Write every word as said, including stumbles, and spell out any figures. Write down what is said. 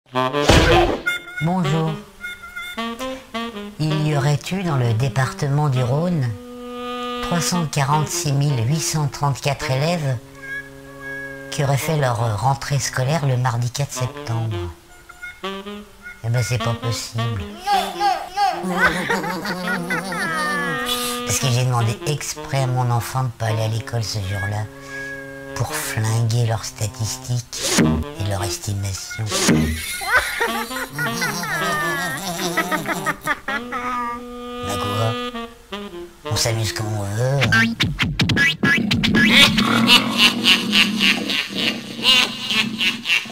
Bonjour. Il y aurait eu dans le département du Rhône trois cent quarante-six mille huit cent trente-quatre élèves qui auraient fait leur rentrée scolaire le mardi quatre septembre. Eh ben c'est pas possible. Parce que j'ai demandé exprès à mon enfant de ne pas aller à l'école ce jour-là pour flinguer leurs statistiques et leur estimation. Bah quoi? On s'amuse comme on veut. Hein.